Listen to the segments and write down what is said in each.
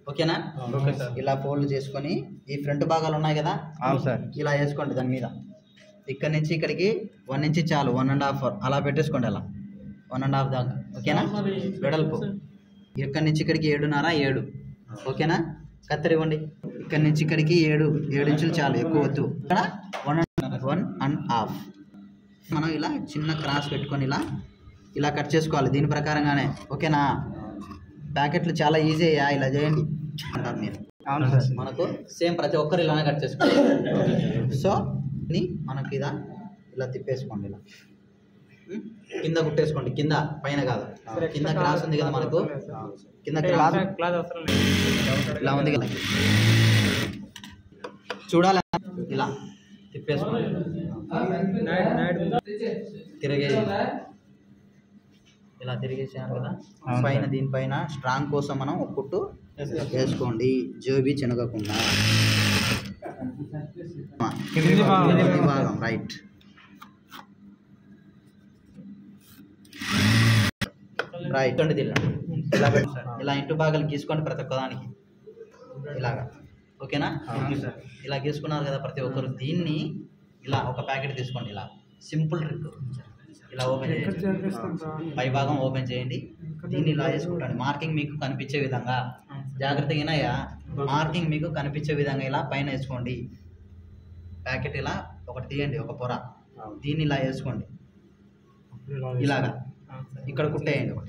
ఓకేనా? ఇలా ఫోల్డ్ చేసుకొని ఈ ఫ్రంట్ భాగాలు ఉన్నాయి కదా, ఇలా వేసుకోండి. దాని మీద ఇక్కడ నుంచి ఇక్కడికి 1 ఇంచ్ చాలు, 1.5 అలా పెట్టేసుకోండి. అలా 1.5 దాకా. ఓకేనా? వెడల్పు ఇక్కడి నుంచి ఇక్కడికి 7.5 ఓకేనా? కత్తెర ఇవ్వండి. ఇక్కడి నుంచి ఇక్కడికి 7 ఇంచులు చాలు, ఎక్కువ వద్దు. ఇక్కడ 1.5 మనం ఇలా చిన్న క్రాస్ పెట్టుకొని ఇలా కట్ చేసుకోవాలి దీని ప్రకారంగానే. ఓకేనా? ప్యాకెట్లు చాలా ఈజీ అయ్యా, ఇలా చేయండి అంటారు మీరు. మనకు సేమ్ ప్రతి ఒక్కరు ఇలానే కట్ చేసుకోవాలి. సో మనకి ఇలా తిప్పేసుకోండి. ఇలా కింద కుట్టేసుకోండి, కింద పైన కాదు. కింద క్రాస్ ఉంది కదా మనకు, కింద క్రాస్ ఇలా ఉంది కదా, చూడాలి. ఇలా తిప్పేసుకోండి, ఇలా తిరిగేసాను కదా. పైన దీనిపైన స్ట్రాంగ్ కోసం మనం ఒక కుట్టు వేసుకోండి, జోబీ చెనగకుండా. భాగం రైట్. రైట్ అండి. ఇలా ఇలా ఇంటూ భాగాలు గీసుకోండి ప్రతి ఒక్కదానికి ఇలాగా. ఓకేనా? ఇలా గీసుకున్నారు కదా ప్రతి ఒక్కరు. దీన్ని ఇలా ఒక ప్యాకెట్ తీసుకోండి. ఇలా సింపుల్ ట్రిక్. ఇలా ఓపెన్ చేయండి, పై భాగం ఓపెన్ చేయండి. దీన్ని ఇలా వేసుకుంటాండి, మార్కింగ్ మీకు కనిపించే విధంగా. జాగ్రత్తగా మార్కింగ్ మీకు కనిపించే విధంగా ఇలా పైన వేసుకోండి. ప్యాకెట్ ఇలా ఒకటి తీయండి, ఒక పొర. దీన్ని ఇలా వేసుకోండి, ఇలాగా. ఇక్కడ కుట్టేయండి ఒకటి.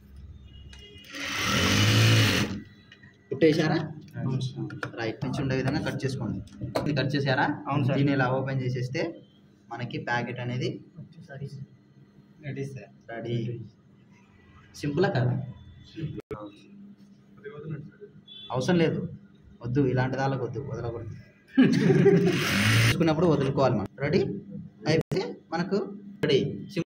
కుట్టేశారా? రైట్. నుంచి ఉండే విధంగా కట్ చేసుకోండి. కట్ చేశారా? దీన్ని ఇలా ఓపెన్ చేసేస్తే మనకి ప్యాకెట్ అనేది రెడీ. సింపులా కదా? అవసరం లేదు, వద్దు, ఇలాంటి దానికి వద్దు, వదలకూడదు. తీసుకున్నప్పుడు వదులుకోవాలి మనం. రెడీ అయిపోతే మనకు రెడీ.